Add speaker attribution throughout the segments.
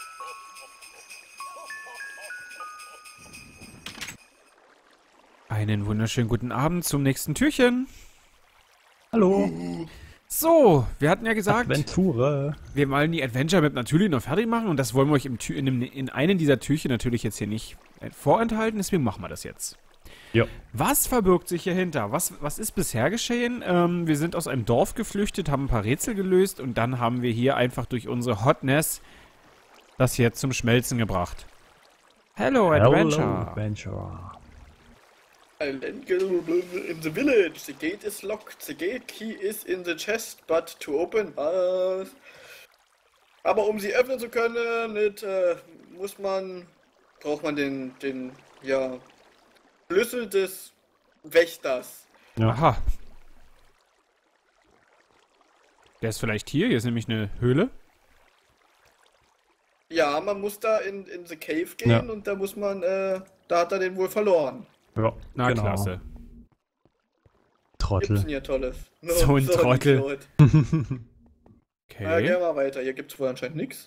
Speaker 1: Einen wunderschönen guten Abend zum nächsten Türchen.
Speaker 2: Hallo.
Speaker 1: So, wir hatten ja gesagt,
Speaker 2: Adventure.
Speaker 1: wir wollen die Adventure Map natürlich noch fertig machen und das wollen wir euch in einem dieser Türchen natürlich jetzt hier nicht vorenthalten, deswegen machen wir das jetzt.
Speaker 2: Ja.
Speaker 1: Was verbirgt sich hier hinter? Was ist bisher geschehen? Wir sind aus einem Dorf geflüchtet, haben ein paar Rätsel gelöst und dann haben wir hier einfach durch unsere Hotness das hier zum Schmelzen gebracht. Hello, Adventure.
Speaker 2: Hello, Adventure.
Speaker 3: In the village, the gate is locked, the gate key is in the chest, but to open us. Aber um sie öffnen zu können, braucht man den Schlüssel des Wächters.
Speaker 2: Ja.
Speaker 1: Aha. Der ist vielleicht hier ist nämlich eine Höhle.
Speaker 3: Ja, man muss da in the cave gehen und da muss man, da hat er den wohl verloren.
Speaker 2: Ja,
Speaker 1: Na,
Speaker 2: genau.
Speaker 1: klasse.
Speaker 3: Gibt's
Speaker 2: Trottel.
Speaker 3: denn hier Tolles?
Speaker 1: So ein Trottel.
Speaker 3: Idiot.
Speaker 1: Okay.
Speaker 3: Gehen wir weiter. Hier gibt's wohl anscheinend nichts.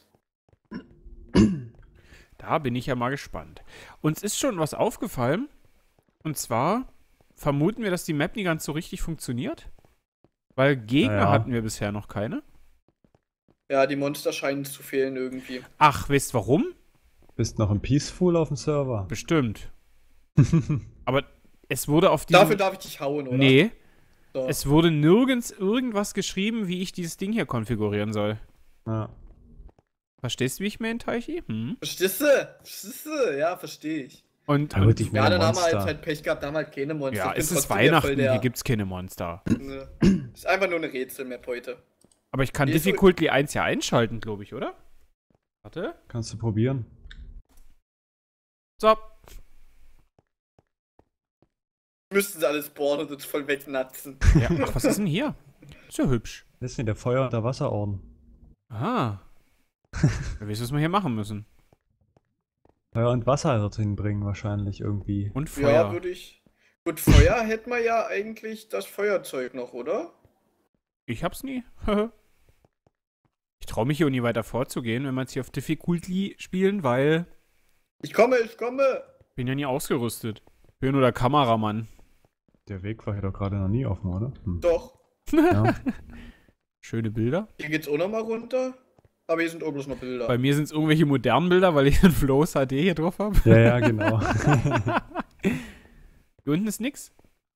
Speaker 1: Da bin ich ja mal gespannt. Uns ist schon was aufgefallen. Und zwar vermuten wir, dass die Map nicht ganz so richtig funktioniert. Weil Gegner hatten wir bisher noch keine.
Speaker 3: Ja, die Monster scheinen zu fehlen irgendwie.
Speaker 1: Ach, wisst warum?
Speaker 2: Bist noch im Peaceful auf dem Server?
Speaker 1: Bestimmt. Aber es wurde auf diesem...
Speaker 3: Dafür darf ich dich hauen, oder?
Speaker 1: Nee,
Speaker 3: So.
Speaker 1: es wurde nirgends irgendwas geschrieben, wie ich dieses Ding hier konfigurieren soll.
Speaker 2: Ja.
Speaker 1: Verstehst du, wie ich meine, Teichi? Hm?
Speaker 3: Verstehst du? Verstehst du? Ja, verstehe ich.
Speaker 1: Und
Speaker 2: Ja, gut, ich
Speaker 3: Ja, dann haben wir
Speaker 2: Monster.
Speaker 3: halt Pech gehabt, da haben wir halt keine Monster.
Speaker 1: ja,
Speaker 3: Ich bin
Speaker 1: es ist
Speaker 3: trotzdem hier
Speaker 1: Weihnachten,
Speaker 3: voll der-
Speaker 1: hier gibt's keine Monster.
Speaker 3: Ne. Ist einfach nur eine Rätselmap heute.
Speaker 1: Aber ich kann
Speaker 3: Nee, so-
Speaker 1: Difficulty 1 ja einschalten, glaube ich, oder? Warte.
Speaker 2: Kannst du probieren?
Speaker 1: So.
Speaker 3: Müssten sie alles bohren und uns voll wegnatzen.
Speaker 1: Ja, ach, was ist denn hier? Ist ja hübsch.
Speaker 2: Das ist nicht der Feuer- und der Wasserorden.
Speaker 1: Ah. Wer weiß, was wir hier machen müssen.
Speaker 2: Feuer und Wasser dorthin bringen wahrscheinlich irgendwie.
Speaker 1: Und
Speaker 3: Ja,
Speaker 1: Feuer.
Speaker 3: würde ich. Gut, Feuer hätten wir ja eigentlich das Feuerzeug noch, oder?
Speaker 1: Ich hab's nie. Ich traue mich hier auch nie weiter vorzugehen, wenn wir jetzt hier auf Difficulty spielen, weil
Speaker 3: Ich komme, ich komme!
Speaker 1: ich bin ja nie ausgerüstet. Ich bin nur der Kameramann.
Speaker 2: Der Weg war hier doch gerade noch nie offen, oder? Hm.
Speaker 3: Doch.
Speaker 2: Ja.
Speaker 1: Schöne Bilder.
Speaker 3: Hier geht's auch nochmal runter. Aber hier sind auch bloß noch Bilder.
Speaker 1: Bei mir sind es irgendwelche modernen Bilder, weil ich einen Flows HD hier drauf habe.
Speaker 2: ja, ja, genau.
Speaker 1: Hier unten ist nix.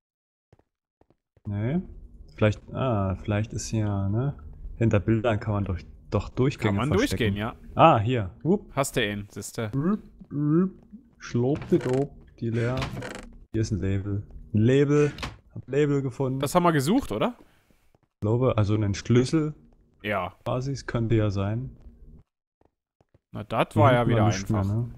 Speaker 2: Nee. Vielleicht ist hier, ne? Hinter Bildern kann man doch Durchgänge
Speaker 1: Kann man
Speaker 2: verstecken.
Speaker 1: durchgehen, ja.
Speaker 2: Ah, hier. Wupp.
Speaker 1: Hast du ihn, siehste.
Speaker 2: Schlopdidob, die leer. Hier ist ein Label. Ein Label. Hab Label gefunden.
Speaker 1: Das haben wir gesucht, oder?
Speaker 2: Ich glaube, also einen Schlüssel
Speaker 1: Ja.
Speaker 2: quasi, es könnte ja sein.
Speaker 1: Na, das war ja
Speaker 2: Hinten
Speaker 1: wieder
Speaker 2: war nichts
Speaker 1: einfach.
Speaker 2: mehr, ne?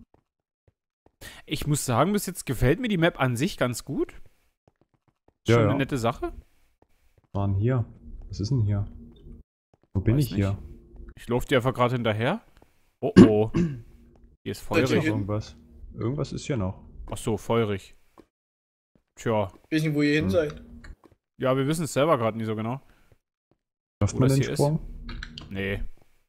Speaker 1: Ich muss sagen, bis jetzt gefällt mir die Map an sich ganz gut.
Speaker 2: Ja,
Speaker 1: Schon
Speaker 2: ja.
Speaker 1: eine nette Sache.
Speaker 2: Waren hier. Was ist denn hier? Wo bin
Speaker 1: Weiß
Speaker 2: ich hier?
Speaker 1: Ich laufe dir einfach gerade hinterher. Oh oh. Hier ist
Speaker 2: Ist
Speaker 1: feurig.
Speaker 2: noch irgendwas? Irgendwas ist hier noch.
Speaker 1: Ach so, feurig. Tja.
Speaker 3: Ich weiß nicht, wo ihr hin
Speaker 2: Hm.
Speaker 3: seid.
Speaker 1: Ja, wir wissen es selber gerade nicht so genau.
Speaker 2: Schafft
Speaker 1: Wo
Speaker 2: man
Speaker 1: das
Speaker 2: den
Speaker 1: hier ist?
Speaker 2: Sprung?
Speaker 1: Nee.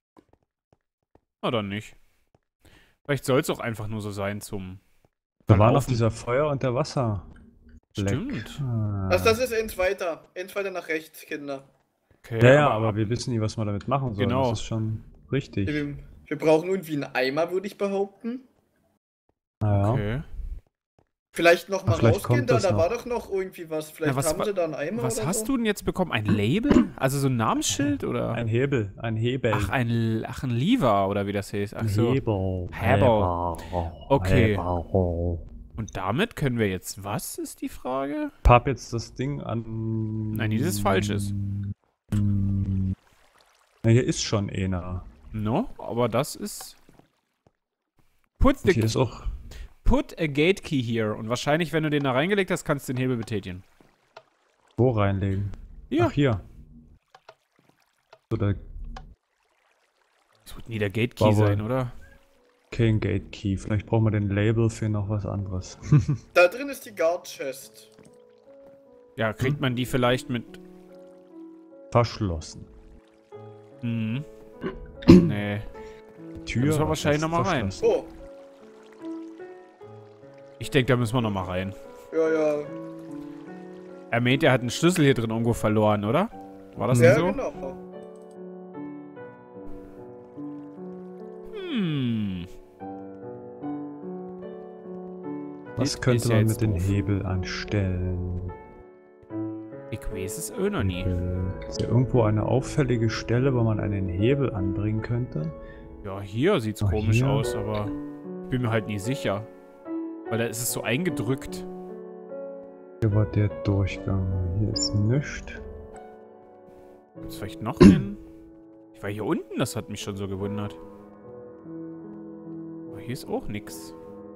Speaker 1: Na dann nicht. Vielleicht soll es auch einfach nur so sein zum
Speaker 2: Da war noch
Speaker 1: Verlaufen.
Speaker 2: dieser Feuer- und der Wasser.
Speaker 1: Stimmt.
Speaker 2: Ah.
Speaker 3: Also das ist eins weiter. Eins weiter nach rechts, Kinder.
Speaker 1: Okay,
Speaker 2: Ja, ja, aber wir wissen nicht, was wir damit machen sollen.
Speaker 1: Genau.
Speaker 2: Das ist schon richtig.
Speaker 3: Wir brauchen irgendwie einen Eimer, würde ich behaupten.
Speaker 2: Naja.
Speaker 1: Okay.
Speaker 3: Vielleicht noch mal
Speaker 2: Vielleicht
Speaker 3: rausgehen,
Speaker 2: kommt
Speaker 3: da,
Speaker 2: das
Speaker 3: da
Speaker 2: noch.
Speaker 3: war doch noch irgendwie was. Vielleicht
Speaker 1: Na, was
Speaker 3: haben
Speaker 1: wa-
Speaker 3: sie da einen Eimer
Speaker 1: Was
Speaker 3: oder
Speaker 1: hast
Speaker 3: so.
Speaker 1: du denn jetzt bekommen? Ein Label? Also so ein Namensschild oder?
Speaker 2: Ein Hebel, ein Hebel.
Speaker 1: Ach, ein Lever oder wie das heißt. Ach so.
Speaker 2: Hebel.
Speaker 1: Hebel. Okay.
Speaker 2: Hebel.
Speaker 1: Und damit können wir jetzt, was ist die Frage?
Speaker 2: Papp jetzt das Ding an.
Speaker 1: Nein, dieses falsches.
Speaker 2: Na, hier ist schon einer.
Speaker 1: No, aber das ist.
Speaker 2: Und hier ist auch.
Speaker 1: Put a gate key here. Und wahrscheinlich, wenn du den da reingelegt hast, kannst du den Hebel betätigen.
Speaker 2: Wo reinlegen?
Speaker 1: Hier.
Speaker 2: Ach, hier. So, da
Speaker 1: Das wird nie der Gate Key
Speaker 2: War wohl-
Speaker 1: sein, oder?
Speaker 2: kein Gate Key. Vielleicht brauchen wir den Label für noch was anderes.
Speaker 3: Da drin ist die Guard Chest.
Speaker 1: Ja, kriegt man die vielleicht mit.
Speaker 2: Verschlossen.
Speaker 1: Nee.
Speaker 2: Tür.
Speaker 1: Da müssen wir
Speaker 2: ist
Speaker 1: wahrscheinlich noch mal rein.
Speaker 2: verschlossen.
Speaker 3: Oh,
Speaker 1: Ich denke, da müssen wir nochmal rein.
Speaker 3: ja.
Speaker 1: Er meint, er hat einen Schlüssel hier drin irgendwo verloren, oder? War das
Speaker 3: Ja,
Speaker 1: nicht so?
Speaker 3: genau.
Speaker 1: Hm.
Speaker 2: Was
Speaker 1: Das
Speaker 2: könnte
Speaker 1: ist ja
Speaker 2: man
Speaker 1: jetzt
Speaker 2: mit den
Speaker 1: doof.
Speaker 2: Hebel anstellen?
Speaker 1: Ich weiß es auch noch nie.
Speaker 2: Ist hier irgendwo eine auffällige Stelle, wo man einen Hebel anbringen könnte?
Speaker 1: Ja, hier sieht's
Speaker 2: Ah,
Speaker 1: komisch
Speaker 2: hier.
Speaker 1: aus, aber ich bin mir halt nie sicher. Weil da ist es so eingedrückt.
Speaker 2: Hier war der Durchgang. Hier ist nichts.
Speaker 1: Gibt's vielleicht noch einen? Ich war hier unten, das hat mich schon so gewundert. Aber hier ist auch nix.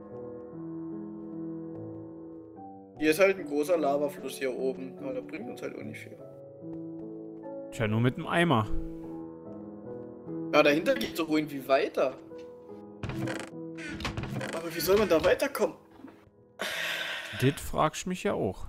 Speaker 3: Hier ist halt ein großer Lavafluss hier oben. Aber der bringt uns halt auch nicht viel.
Speaker 1: Tja, nur mit dem Eimer.
Speaker 3: Ja, dahinter geht so irgendwie weiter. Aber wie soll man da weiterkommen?
Speaker 1: Das fragst mich ja auch.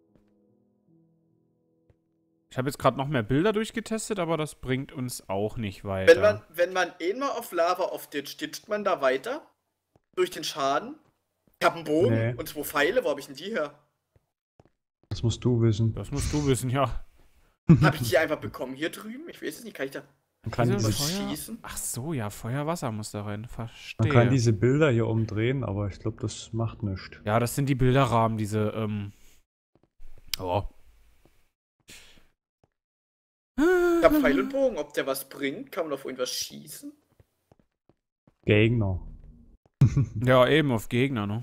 Speaker 1: Ich habe jetzt gerade noch mehr Bilder durchgetestet, aber das bringt uns auch nicht weiter.
Speaker 3: Wenn man einmal auf Lava aufditscht, ditcht man da weiter? Durch den Schaden? Ich hab einen Bogen
Speaker 2: Nee.
Speaker 3: und 2 Pfeile, wo hab ich denn die her?
Speaker 2: Das musst du wissen.
Speaker 1: Das musst du wissen, ja.
Speaker 3: Hab ich die einfach bekommen hier drüben? Ich weiß es nicht, kann ich da
Speaker 2: Man kann,
Speaker 1: Diese
Speaker 2: diese,
Speaker 1: Feuer-
Speaker 3: schießen?
Speaker 1: Ach so, ja, Feuer, Wasser muss da rein. Verstehe.
Speaker 2: man kann diese Bilder hier umdrehen, aber ich glaube, das macht nichts.
Speaker 1: Ja, das sind die Bilderrahmen, diese, Oh.
Speaker 3: Ich hab Pfeil und Bogen, ob der was bringt? Kann man auf irgendwas schießen?
Speaker 2: Gegner.
Speaker 1: Ja, eben auf Gegner, ne?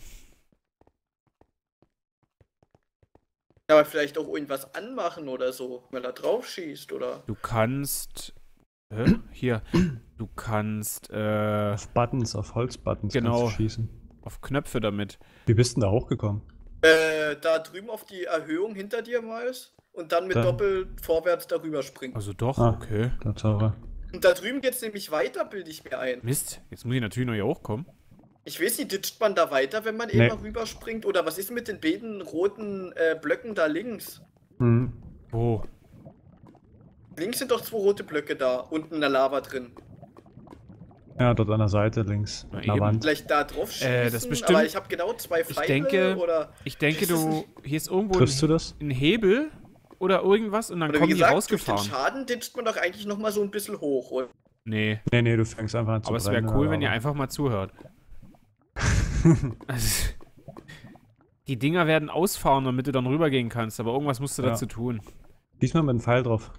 Speaker 3: Ja, aber vielleicht auch irgendwas anmachen oder so, wenn er drauf schießt, oder?
Speaker 1: Du kannst. Hier. Du kannst,
Speaker 2: Auf Buttons, auf Holzbuttons
Speaker 1: Genau.
Speaker 2: kannst du schießen.
Speaker 1: auf Knöpfe damit.
Speaker 2: Wie bist denn da hochgekommen?
Speaker 3: Da drüben auf die Erhöhung hinter dir, Miles. Und dann mit
Speaker 2: Da.
Speaker 3: doppelt vorwärts darüber springen.
Speaker 1: Also doch,
Speaker 2: Ah.
Speaker 1: okay.
Speaker 2: Tatsache.
Speaker 3: Und da drüben geht's nämlich weiter, bilde ich mir ein.
Speaker 1: Mist, jetzt muss ich natürlich noch hier hochkommen.
Speaker 3: Ich weiß nicht, ditcht man da weiter, wenn man
Speaker 2: Nee.
Speaker 3: eben mal rüberspringt? Oder was ist mit den beiden roten Blöcken da links?
Speaker 2: Mhm.
Speaker 1: Wo?
Speaker 3: Links sind doch 2 rote Blöcke da, unten in der Lava drin.
Speaker 2: Ja, dort an der Seite links.
Speaker 1: Na
Speaker 2: An der
Speaker 1: eben.
Speaker 2: Wand.
Speaker 3: Vielleicht da drauf schießen,
Speaker 1: Das ist bestimmt-
Speaker 3: aber ich habe genau 2 Pfeile,
Speaker 1: denke-
Speaker 3: oder...
Speaker 1: Ich denke,
Speaker 3: Ist das
Speaker 1: du. Hier ist irgendwo
Speaker 2: Triffst du das?
Speaker 1: ein Hebel oder irgendwas und dann
Speaker 3: Oder
Speaker 1: kommen
Speaker 3: wie
Speaker 1: die
Speaker 3: gesagt, durch den
Speaker 1: rausgefahren.
Speaker 3: Schaden ditcht man doch eigentlich noch mal so ein bisschen hoch, oder?
Speaker 1: Nee,
Speaker 2: Nee, du fängst einfach an zu
Speaker 1: aber es wäre
Speaker 2: brennen,
Speaker 1: cool,
Speaker 2: aber-
Speaker 1: wenn ihr einfach mal zuhört. Also, die Dinger werden ausfahren, damit du dann rübergehen kannst, aber irgendwas musst du
Speaker 2: Ja.
Speaker 1: dazu tun.
Speaker 2: Diesmal mit dem Pfeil drauf.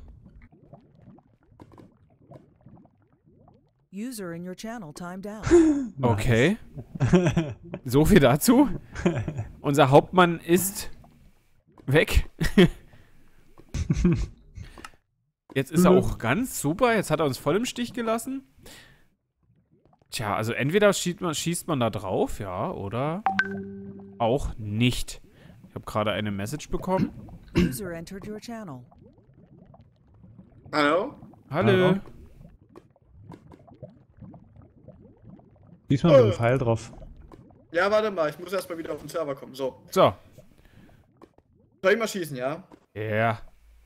Speaker 4: User in your channel timed out.
Speaker 1: Okay. So viel dazu. Unser Hauptmann ist weg. Jetzt ist er auch ganz super. Jetzt hat er uns voll im Stich gelassen. Tja, also entweder schießt man da drauf, ja, oder auch nicht. Ich habe gerade eine Message bekommen.
Speaker 4: User entered your channel.
Speaker 3: Hallo?
Speaker 1: Hallo.
Speaker 2: Hallo. Diesmal mit dem Pfeil drauf.
Speaker 3: Ja, warte mal, ich muss erstmal wieder auf den Server kommen. So.
Speaker 1: So.
Speaker 3: Soll ich mal schießen, ja?
Speaker 1: Ja.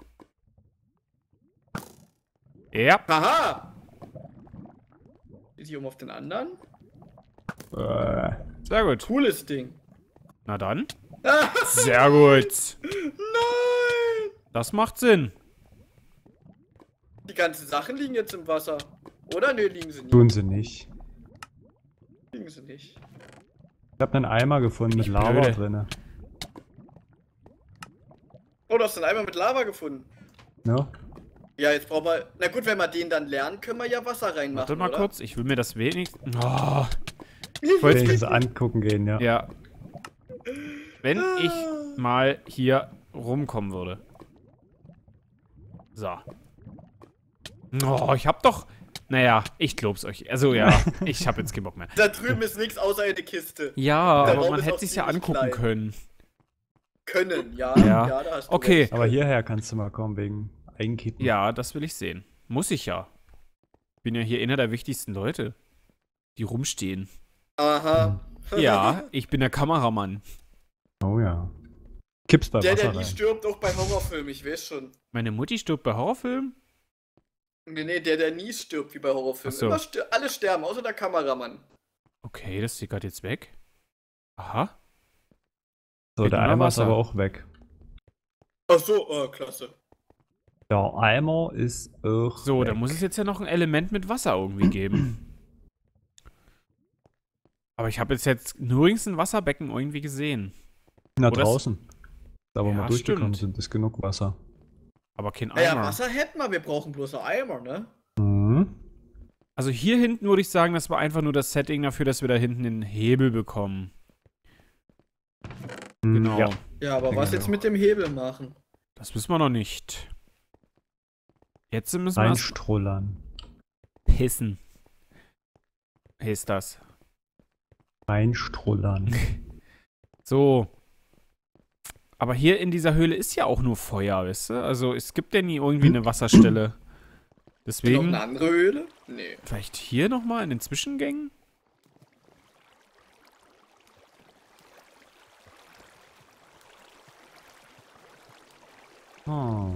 Speaker 1: Ja.
Speaker 3: Haha! Ist hier auf den anderen?
Speaker 1: Sehr gut.
Speaker 3: Cooles Ding.
Speaker 1: Na dann.
Speaker 3: Ah,
Speaker 1: Sehr gut.
Speaker 3: nein!
Speaker 1: Das macht Sinn.
Speaker 3: Die ganzen Sachen liegen jetzt im Wasser. Oder? Ne, liegen sie nicht.
Speaker 2: Tun sie nicht.
Speaker 3: Liegen sie nicht.
Speaker 2: Ich habe einen Eimer gefunden mit
Speaker 1: Ich
Speaker 2: Lava
Speaker 1: blöde.
Speaker 2: drinne.
Speaker 3: Oh, du hast den Eimer mit Lava gefunden.
Speaker 2: Ja?
Speaker 3: Ja, jetzt brauchen wir... Na gut, wenn wir den dann lernen, können wir ja Wasser reinmachen,
Speaker 1: Warte mal
Speaker 3: oder?
Speaker 1: kurz, ich will mir das wenigstens. Oh,
Speaker 2: Wollte ich das angucken gehen, ja.
Speaker 1: ja. Wenn ich mal hier rumkommen würde. So. Oh, ich hab doch. Naja, ich glaub's euch. Also ja, ich hab jetzt keinen Bock mehr.
Speaker 3: Da drüben ist nichts außer eine Kiste.
Speaker 1: Ja,
Speaker 3: Der
Speaker 1: aber
Speaker 3: Raum
Speaker 1: man
Speaker 3: ist
Speaker 1: hätte
Speaker 3: auch
Speaker 1: sich's ja
Speaker 3: ziemlich
Speaker 1: angucken
Speaker 3: klein.
Speaker 1: können.
Speaker 3: Können, ja.
Speaker 1: Ja.
Speaker 3: Ja, da hast du
Speaker 1: Okay.
Speaker 3: recht.
Speaker 2: Aber hierher kannst du mal kommen wegen Eigenkippen.
Speaker 1: Ja, das will ich sehen. Muss ich ja. Bin ja hier einer der wichtigsten Leute, die rumstehen.
Speaker 3: Aha.
Speaker 1: Ja, ich bin der Kameramann.
Speaker 2: Oh ja. Kippst bei
Speaker 3: Der
Speaker 2: Wasser
Speaker 3: nie
Speaker 2: rein.
Speaker 3: stirbt, auch bei Horrorfilmen, ich weiß schon.
Speaker 1: Meine Mutti stirbt bei Horrorfilmen?
Speaker 3: Nee, der nie stirbt, wie bei Horrorfilmen.
Speaker 1: Ach so.
Speaker 3: Immer alle sterben, außer der Kameramann.
Speaker 1: Okay, das sickert jetzt weg. Aha.
Speaker 2: So,
Speaker 1: Fehlt
Speaker 2: der
Speaker 1: nur noch
Speaker 2: Eimer ist
Speaker 1: Wasser.
Speaker 2: aber auch weg.
Speaker 3: Ach so, klasse.
Speaker 2: Der Eimer ist auch
Speaker 1: So,
Speaker 2: weg.
Speaker 1: da muss es jetzt ja noch ein Element mit Wasser irgendwie geben. Aber ich habe jetzt nirgends ein Wasserbecken irgendwie gesehen.
Speaker 2: Na,
Speaker 1: Oder
Speaker 2: draußen. Da, wo
Speaker 1: Ja,
Speaker 2: wir durchgekommen
Speaker 1: stimmt.
Speaker 2: sind, ist genug Wasser.
Speaker 1: Aber kein
Speaker 3: Naja,
Speaker 1: Eimer.
Speaker 3: Wasser hätten wir brauchen bloß einen Eimer, ne?
Speaker 2: Mhm.
Speaker 1: Also hier hinten würde ich sagen, das war einfach nur das Setting dafür, dass wir da hinten den Hebel bekommen. Genau.
Speaker 2: Ja.
Speaker 3: Ja, aber
Speaker 2: Denke
Speaker 3: was
Speaker 2: ich
Speaker 3: jetzt
Speaker 2: auch.
Speaker 3: mit dem Hebel machen?
Speaker 1: Das wissen wir noch nicht. Jetzt müssen wir erst
Speaker 2: Reinstrullern.
Speaker 1: pissen. Ist das.
Speaker 2: Reinstrullern.
Speaker 1: So. Aber hier in dieser Höhle ist ja auch nur Feuer, weißt du? Also es gibt ja nie irgendwie eine Wasserstelle.
Speaker 3: Noch
Speaker 1: Deswegen
Speaker 3: eine andere Höhle? Nee.
Speaker 1: vielleicht hier nochmal in den Zwischengängen?
Speaker 2: Oh.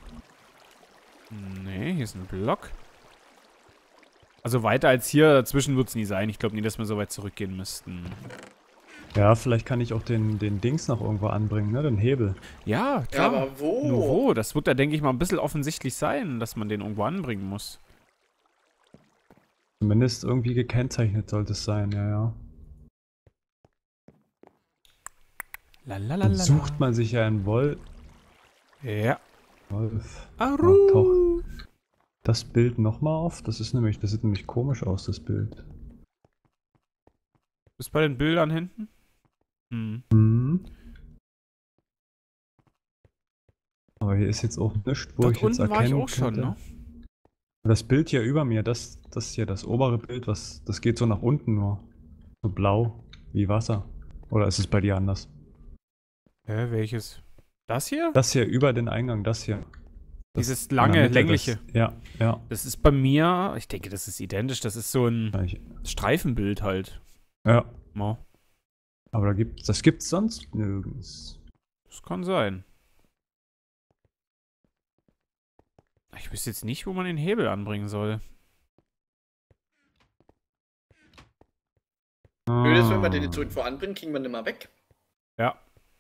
Speaker 1: Nee, hier ist ein Block. Also weiter als hier dazwischen wird es nie sein. Ich glaube nie, dass wir so weit zurückgehen müssten.
Speaker 2: Ja, vielleicht kann ich auch den Dings noch irgendwo anbringen, ne? Den Hebel.
Speaker 1: Ja,
Speaker 3: Ja,
Speaker 1: klar.
Speaker 3: aber wo?
Speaker 1: Nur wo? Das wird da, denke ich mal, ein bisschen offensichtlich sein, dass man den irgendwo anbringen muss.
Speaker 2: Zumindest irgendwie gekennzeichnet sollte es sein, ja, ja.
Speaker 1: Lalalala.
Speaker 2: Dann sucht man sich ja einen
Speaker 1: Ja.
Speaker 2: Wolf.
Speaker 1: Aru.
Speaker 2: Das Bild nochmal auf. Das sieht nämlich komisch aus, das Bild.
Speaker 1: Bist bei den Bildern hinten? Hm.
Speaker 2: Mhm. Aber hier ist jetzt auch nichts, wo
Speaker 1: Dort
Speaker 2: ich jetzt
Speaker 1: unten war ich
Speaker 2: erkennen
Speaker 1: auch schon,
Speaker 2: könnte.
Speaker 1: ne?
Speaker 2: Das Bild hier über mir, das hier, das obere Bild, das geht so nach unten nur. So blau, wie Wasser. Oder ist es bei dir anders?
Speaker 1: Hä, welches? Das hier?
Speaker 2: Das hier über den Eingang, das hier. Das
Speaker 1: Dieses
Speaker 2: in der
Speaker 1: lange,
Speaker 2: Mitte,
Speaker 1: längliche.
Speaker 2: Ja, ja.
Speaker 1: Das ist bei mir, ich denke, das ist identisch. Das ist so ein
Speaker 2: Gleich.
Speaker 1: Streifenbild halt.
Speaker 2: Ja.
Speaker 1: Ja,
Speaker 2: Aber das gibt's sonst nirgends.
Speaker 1: das kann sein. Ich wüsste jetzt nicht, wo man den Hebel anbringen soll.
Speaker 3: Blöd ist, wenn wir den jetzt irgendwo anbringen, kriegen wir den mal weg.
Speaker 1: Ja.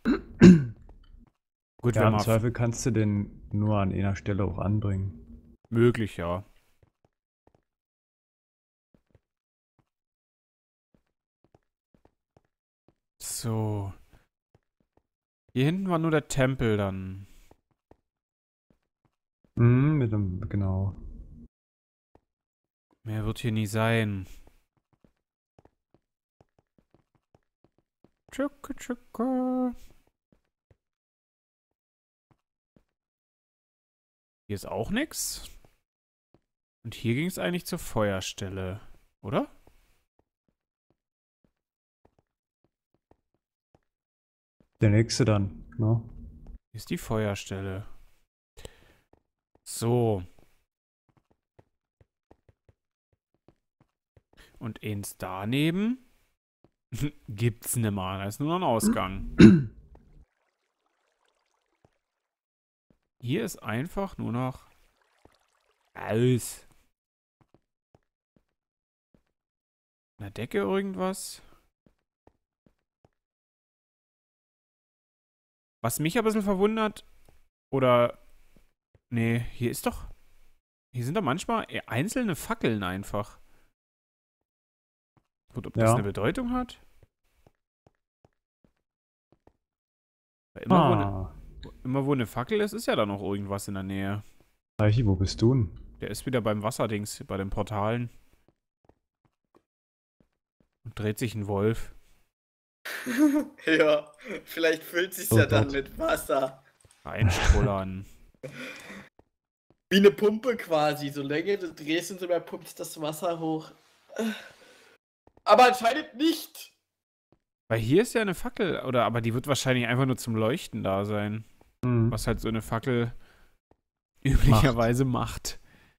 Speaker 1: Gut,
Speaker 2: Ja,
Speaker 1: wenn
Speaker 2: im
Speaker 1: man
Speaker 2: Zweifel kannst du den nur an einer Stelle auch anbringen.
Speaker 1: möglich, ja. So. Hier hinten war nur der Tempel dann.
Speaker 2: Mhm, genau.
Speaker 1: Mehr wird hier nie sein. Tschukka, tschukka. Hier ist auch nix. Und hier ging es eigentlich zur Feuerstelle, oder?
Speaker 2: Der nächste dann, ne?
Speaker 1: Hier ist die Feuerstelle. So. Und eins daneben gibt's nimmer. Da ist nur noch ein Ausgang. Hier ist einfach nur noch aus. An der Decke irgendwas? Was mich ein bisschen verwundert, oder, nee, hier ist doch, hier sind doch manchmal einzelne Fackeln einfach. Gut, ob das
Speaker 2: Ja.
Speaker 1: eine Bedeutung hat? Weil immer wo eine Fackel ist, ist ja da noch irgendwas in der Nähe.
Speaker 2: Reichi, wo bist du denn?
Speaker 1: Der ist wieder beim Wasserdings, bei den Portalen. Und dreht sich ein Wolf.
Speaker 3: Ja, vielleicht füllt sich's
Speaker 2: Oh
Speaker 3: ja dann
Speaker 2: Gott.
Speaker 3: mit Wasser.
Speaker 1: Reinstrullern.
Speaker 3: Wie eine Pumpe quasi. Solange du drehst und so mehr pumpt das Wasser hoch. Aber anscheinend nicht.
Speaker 1: Weil hier ist ja eine Fackel, oder, aber die wird wahrscheinlich einfach nur zum Leuchten da sein.
Speaker 2: Mhm.
Speaker 1: Was halt so eine Fackel üblicherweise macht.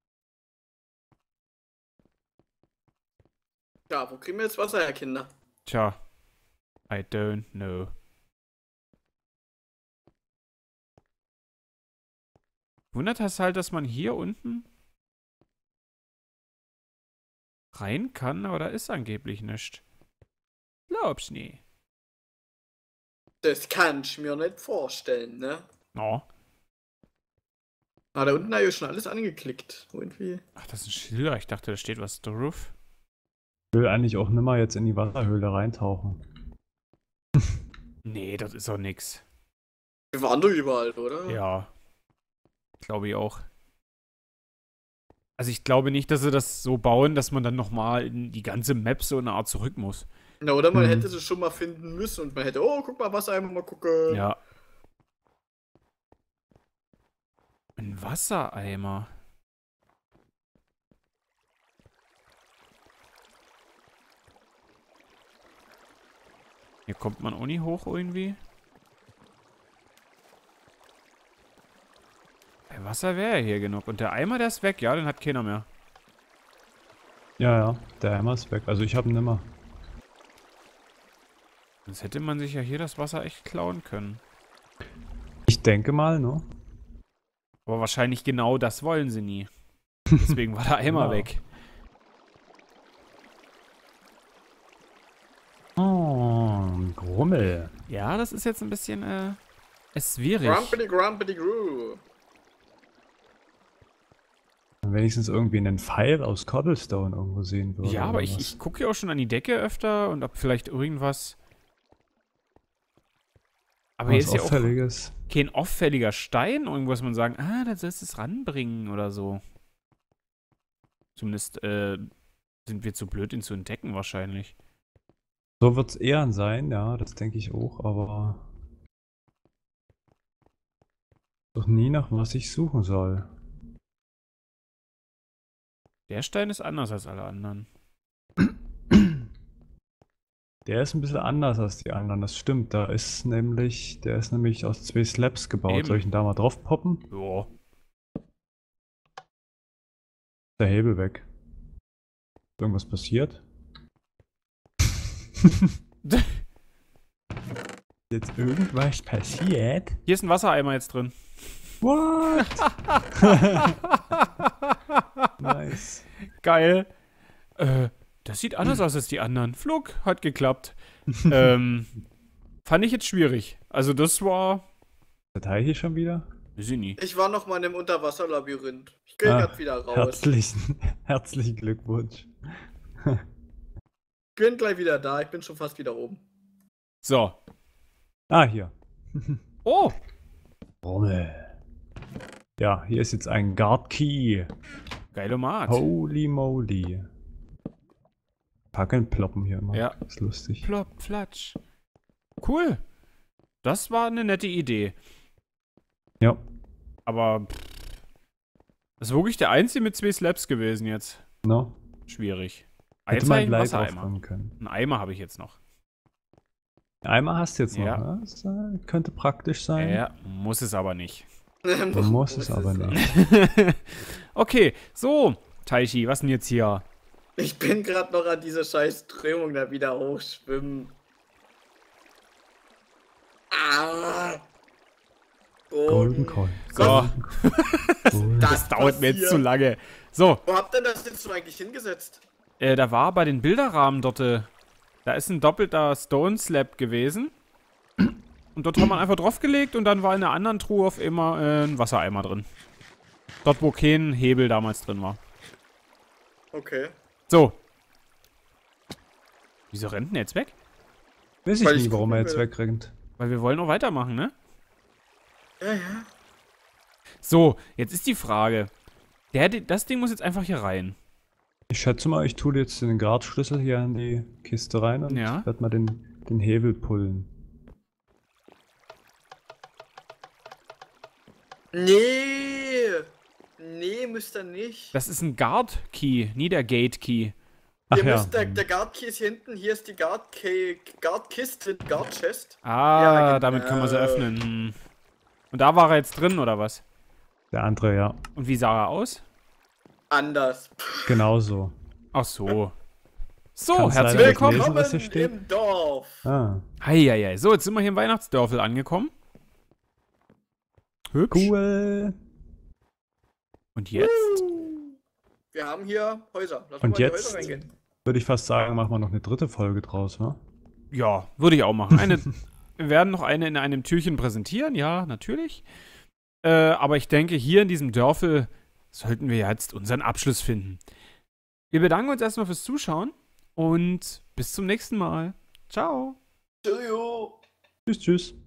Speaker 3: Ja, wo kriegen wir jetzt Wasser her, Kinder?
Speaker 1: Tja. I don't know. Wundert das halt, dass man hier unten rein kann, aber da ist angeblich nichts. Glaub's nie.
Speaker 3: Das kann ich mir nicht vorstellen, ne?
Speaker 1: Oh.
Speaker 3: Ah, da unten habe ich schon alles angeklickt. Irgendwie.
Speaker 1: Ach, das ist ein Schilder. Ich dachte, da steht was drauf.
Speaker 2: Ich will eigentlich auch nimmer jetzt in die Wasserhöhle reintauchen.
Speaker 1: Nee, das ist doch nix.
Speaker 3: Wir waren doch überall, oder?
Speaker 1: Ja. Glaube ich auch. Also ich glaube nicht, dass sie das so bauen, dass man dann nochmal in die ganze Map so eine Art zurück muss.
Speaker 3: Na, oder man
Speaker 2: Mhm.
Speaker 3: hätte es schon mal finden müssen und man hätte, oh, guck mal, Wassereimer, mal gucken.
Speaker 1: Ja. Ein Wassereimer. Hier kommt man auch nie hoch irgendwie. Bei Wasser wäre ja hier genug. Und der Eimer, der ist weg. Ja, den hat keiner mehr.
Speaker 2: Ja, der Eimer ist weg. Also ich habe ihn nimmer.
Speaker 1: Sonst hätte man sich ja hier das Wasser echt klauen können.
Speaker 2: Ich denke mal, ne?
Speaker 1: Aber wahrscheinlich genau das wollen sie nie. Deswegen war der Eimer
Speaker 2: Genau.
Speaker 1: weg.
Speaker 2: Oh, ein Grummel.
Speaker 1: Ja, das ist jetzt ein bisschen, schwierig.
Speaker 3: Grumpity, grumpity, gru.
Speaker 2: Wenigstens irgendwie einen Pfeil aus Cobblestone irgendwo sehen würde.
Speaker 1: Ja, aber
Speaker 2: oder
Speaker 1: ich
Speaker 2: was.
Speaker 1: gucke ja auch schon an die Decke öfter und ob vielleicht irgendwas. Aber hier
Speaker 2: Was
Speaker 1: ist ja auch
Speaker 2: Auffälliges.
Speaker 1: kein auffälliger Stein, irgendwas man sagen, da sollst du es ranbringen oder so. Zumindest sind wir zu blöd, ihn zu entdecken wahrscheinlich.
Speaker 2: So wird es eher sein, ja, das denke ich auch, aber doch nie nach was ich suchen soll.
Speaker 1: Der Stein ist anders als alle anderen.
Speaker 2: Der ist ein bisschen anders als die anderen, das stimmt. Der ist nämlich aus 2 Slabs gebaut.
Speaker 1: Eben.
Speaker 2: Soll ich ihn da mal drauf poppen?
Speaker 1: Ja.
Speaker 2: Der Hebel weg. Irgendwas passiert? Jetzt irgendwas passiert?
Speaker 1: Hier ist ein Wassereimer jetzt drin.
Speaker 2: What? Nice.
Speaker 1: Geil. Das sieht anders aus als die anderen. Flug, hat geklappt. Fand ich jetzt schwierig. Also das war.
Speaker 2: Der Teil hier schon wieder?
Speaker 1: Weiß ich nie.
Speaker 3: Ich war noch mal in einem Unterwasserlabyrinth. Ich gehe grad wieder raus.
Speaker 2: Herzlichen Glückwunsch.
Speaker 3: Bin gleich wieder da, ich bin schon fast wieder oben.
Speaker 1: So.
Speaker 2: Ah, hier.
Speaker 1: Oh,
Speaker 2: Rummel. Ja, hier ist jetzt ein Guard Key.
Speaker 1: Geilomat.
Speaker 2: Holy moly. Packen ploppen hier immer.
Speaker 1: Ja.
Speaker 2: Ist lustig.
Speaker 1: Plopp, flatsch. Cool. Das war eine nette Idee.
Speaker 2: Ja.
Speaker 1: Aber das ist wirklich der einzige mit 2 Slabs gewesen jetzt.
Speaker 2: No.
Speaker 1: Schwierig.
Speaker 2: Hätte
Speaker 1: Jetzt
Speaker 2: man
Speaker 1: habe ich einen
Speaker 2: gleich
Speaker 1: Wassereimer.
Speaker 2: draufkommen können.
Speaker 1: Einen Eimer habe ich jetzt noch.
Speaker 2: Eimer hast du jetzt noch,
Speaker 1: Ja.
Speaker 2: ne? Das könnte praktisch sein.
Speaker 1: Ja, muss es aber nicht.
Speaker 2: Muss es aber nicht.
Speaker 1: Okay, so, Taichi, was denn jetzt hier?
Speaker 3: Ich bin gerade noch an dieser scheiß Strömung da wieder hochschwimmen. Ah.
Speaker 2: Golden Coin.
Speaker 1: So,
Speaker 3: Das
Speaker 1: dauert mir jetzt zu
Speaker 3: passiert.
Speaker 1: lange. So,
Speaker 3: Wo habt ihr das jetzt so eigentlich hingesetzt?
Speaker 1: da war bei den Bilderrahmen dort, da ist ein doppelter Stone Slab gewesen. Und dort haben wir einfach draufgelegt und dann war in der anderen Truhe auf immer ein Wassereimer drin. Dort, wo kein Hebel damals drin war.
Speaker 3: Okay.
Speaker 1: So. Wieso rennt denn jetzt weg?
Speaker 2: Weiß ich
Speaker 3: Weil ich
Speaker 2: nie, warum er
Speaker 3: gucken
Speaker 2: jetzt
Speaker 3: will.
Speaker 2: wegrennt.
Speaker 1: Weil wir wollen noch weitermachen, ne?
Speaker 3: Ja, ja.
Speaker 1: So, jetzt ist die Frage. Das Ding muss jetzt einfach hier rein.
Speaker 2: Ich schätze mal, ich tue jetzt den Guardschlüssel hier in die Kiste rein und
Speaker 1: Ja.
Speaker 2: werde mal den Hebel pullen.
Speaker 3: Nee. Nee, müsst ihr nicht.
Speaker 1: Das ist ein Guard-Key, nie der Gate-Key.
Speaker 2: Ach
Speaker 3: Ihr
Speaker 2: ja.
Speaker 3: müsst, der Guard Key ist hier hinten, hier ist die Guard-Kiste, Guard-Chest.
Speaker 1: Ah,
Speaker 3: Ja, genau.
Speaker 1: damit können wir sie öffnen. Hm. Und da war er jetzt drin, oder was?
Speaker 2: Der andere, ja.
Speaker 1: Und wie sah er aus?
Speaker 3: Anders.
Speaker 2: Genauso.
Speaker 1: Ach so. So,
Speaker 2: Kannst
Speaker 1: herzlich
Speaker 2: leider
Speaker 1: willkommen.
Speaker 2: nicht lesen, was hier
Speaker 3: Willkommen
Speaker 2: steht.
Speaker 3: im Dorf.
Speaker 2: Ah,
Speaker 1: Heieiei. So, jetzt sind wir hier im Weihnachtsdörfel angekommen. Hübsch.
Speaker 2: cool.
Speaker 1: Und jetzt?
Speaker 3: Wir haben hier Häuser. Lass uns
Speaker 2: Und
Speaker 3: mal in die
Speaker 2: jetzt
Speaker 3: Häuser reingehen.
Speaker 2: würde ich fast sagen, machen wir noch eine dritte Folge draus, wa?
Speaker 1: Ja, würde ich auch machen. Wir werden noch eine in einem Türchen präsentieren, ja, natürlich. Aber ich denke, hier in diesem Dörfel sollten wir jetzt unseren Abschluss finden. Wir bedanken uns erstmal fürs Zuschauen und bis zum nächsten Mal. Ciao.
Speaker 3: Cheerio.
Speaker 2: Tschüss, tschüss.